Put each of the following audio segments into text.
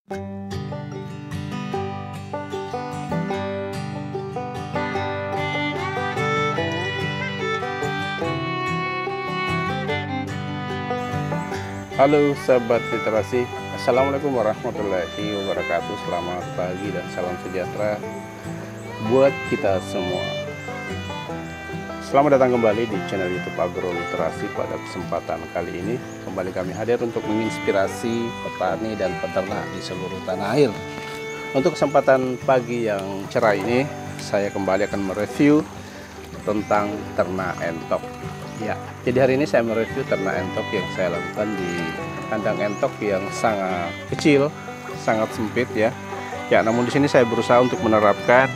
Halo sahabat literasi, Assalamualaikum warahmatullahi wabarakatuh. Selamat pagi dan salam sejahtera buat kita semua. Selamat datang kembali di channel YouTube Agro Literasi. Pada kesempatan kali ini kembali kami hadir untuk menginspirasi petani dan peternak di seluruh tanah air. Untuk kesempatan pagi yang cerah ini, saya kembali akan mereview tentang ternak entok. Ya, jadi hari ini saya mereview ternak entok yang saya lakukan di kandang entok yang sangat kecil, sangat sempit ya. Ya, namun di sini saya berusaha untuk menerapkan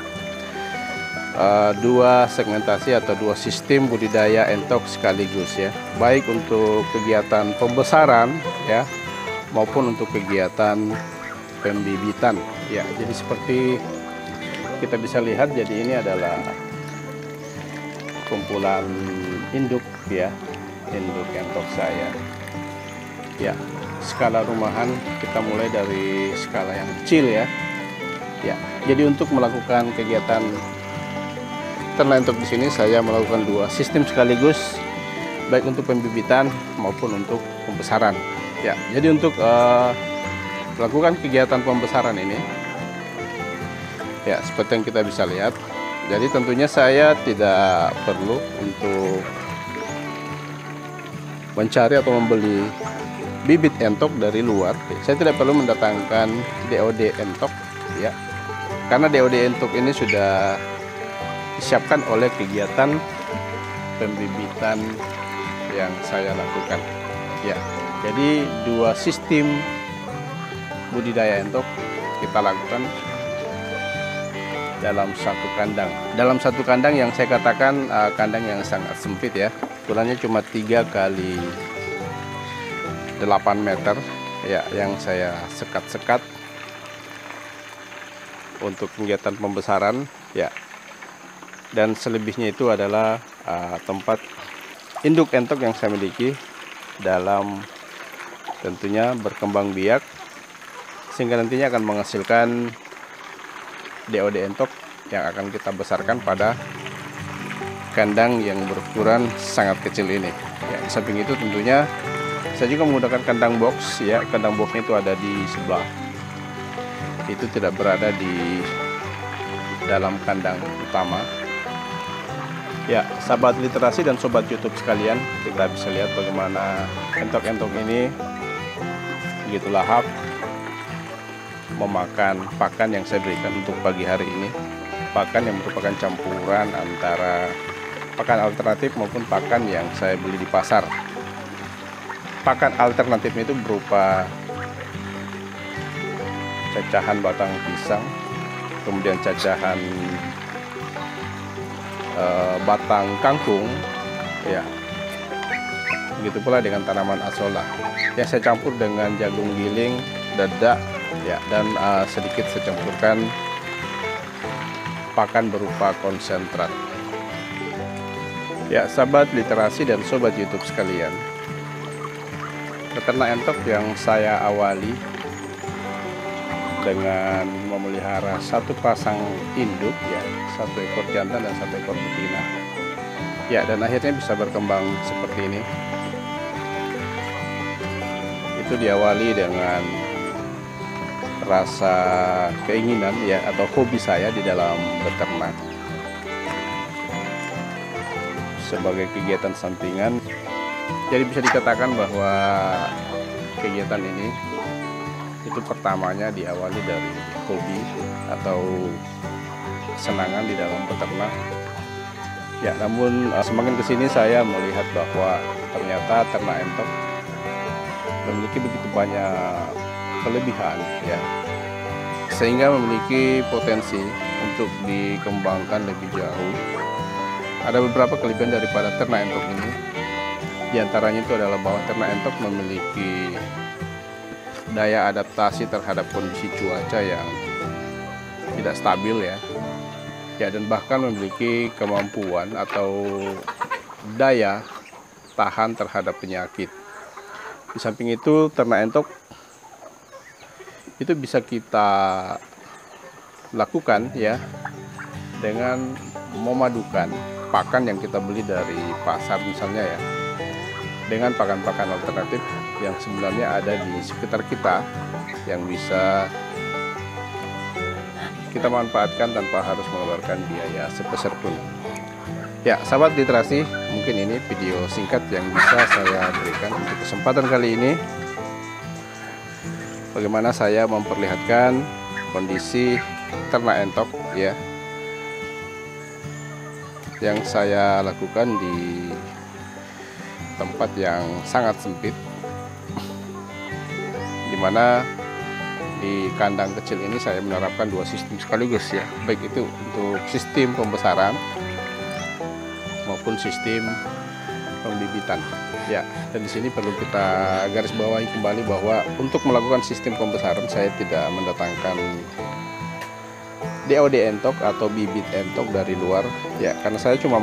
dua segmentasi atau dua sistem budidaya entok sekaligus ya. Baik untuk kegiatan pembesaran ya, maupun untuk kegiatan pembibitan. Ya, jadi seperti kita bisa lihat, jadi ini adalah kumpulan induk ya, induk entok saya ya. Skala rumahan kita mulai dari skala yang kecil ya. Ya, jadi untuk melakukan kegiatan ternak entok di sini saya melakukan dua sistem sekaligus, baik untuk pembibitan maupun untuk pembesaran ya. Jadi untuk melakukan kegiatan pembesaran ini ya, seperti yang kita bisa lihat, jadi tentunya saya tidak perlu untuk mencari atau membeli bibit entok dari luar. Saya tidak perlu mendatangkan DOD entok ya, karena DOD entok ini sudah disiapkan oleh kegiatan pembibitan yang saya lakukan ya. Jadi dua sistem budidaya entok kita lakukan dalam satu kandang. Dalam satu kandang yang saya katakan kandang yang sangat sempit ya. Ukurannya cuma 3 kali 8 meter ya, yang saya sekat-sekat untuk kegiatan pembesaran ya. Dan selebihnya itu adalah tempat induk entok yang saya miliki dalam tentunya berkembang biak, sehingga nantinya akan menghasilkan DOD entok yang akan kita besarkan pada kandang yang berukuran sangat kecil ini ya. Di samping itu tentunya saya juga menggunakan kandang box ya. Kandang boxnya itu ada di sebelah, itu tidak berada di dalam kandang utama ya. Sahabat literasi dan sobat YouTube sekalian, kita bisa lihat bagaimana entok-entok ini begitu lahap memakan pakan yang saya berikan untuk pagi hari ini. Pakan yang merupakan campuran antara pakan alternatif maupun pakan yang saya beli di pasar. Pakan alternatifnya itu berupa cacahan batang pisang, kemudian cacahan batang kangkung ya. Begitu pula dengan tanaman asola yang saya campur dengan jagung giling, dedak ya, dan sedikit saya campurkan pakan berupa konsentrat ya. Sahabat literasi dan sobat YouTube sekalian, peternak entok yang saya awali dengan memelihara satu pasang induk ya, satu ekor jantan dan satu ekor betina ya, dan akhirnya bisa berkembang seperti ini. Itu diawali dengan rasa keinginan ya, atau hobi saya di dalam beternak sebagai kegiatan sampingan. Jadi bisa dikatakan bahwa kegiatan ini itu pertamanya diawali dari hobi atau kesenangan di dalam beternak ya. Namun semakin kesini saya melihat bahwa ternyata ternak entok memiliki begitu banyak kelebihan ya, sehingga memiliki potensi untuk dikembangkan lebih jauh. Ada beberapa kelebihan daripada ternak entok ini. Di antaranya itu adalah bahwa ternak entok memiliki daya adaptasi terhadap kondisi cuaca yang tidak stabil ya. Ya, dan bahkan memiliki kemampuan atau daya tahan terhadap penyakit. Di samping itu, ternak entok itu bisa kita lakukan ya dengan memadukan pakan yang kita beli dari pasar misalnya ya, dengan pakan-pakan alternatif yang sebenarnya ada di sekitar kita yang bisa kita manfaatkan tanpa harus mengeluarkan biaya sebesar pun. Ya, sahabat literasi, mungkin ini video singkat yang bisa saya berikan untuk kesempatan kali ini. Bagaimana saya memperlihatkan kondisi ternak entok ya, yang saya lakukan di tempat yang sangat sempit, dimana di kandang kecil ini saya menerapkan dua sistem sekaligus ya, baik itu untuk sistem pembesaran maupun sistem pembibitan ya. Dan di sini perlu kita garis bawahi kembali bahwa untuk melakukan sistem pembesaran saya tidak mendatangkan DOD entok atau bibit entok dari luar ya, karena saya cuma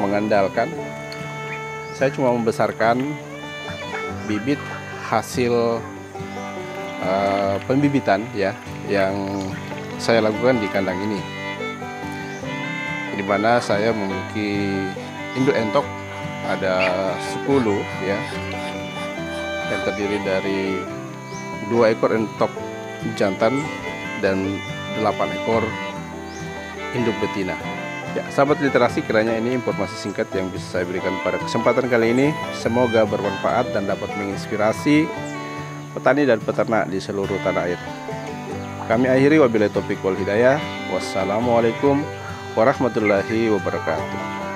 membesarkan bibit hasil pembibitan ya yang saya lakukan di kandang ini, di mana saya memiliki induk entok ada 10 ya, yang terdiri dari 2 ekor entok jantan dan 8 ekor induk betina. Ya, sahabat literasi, kiranya ini informasi singkat yang bisa saya berikan pada kesempatan kali ini. Semoga bermanfaat dan dapat menginspirasi petani dan peternak di seluruh tanah air. Kami akhiri, wabillahi taufiq wal hidayah. Wassalamualaikum warahmatullahi wabarakatuh.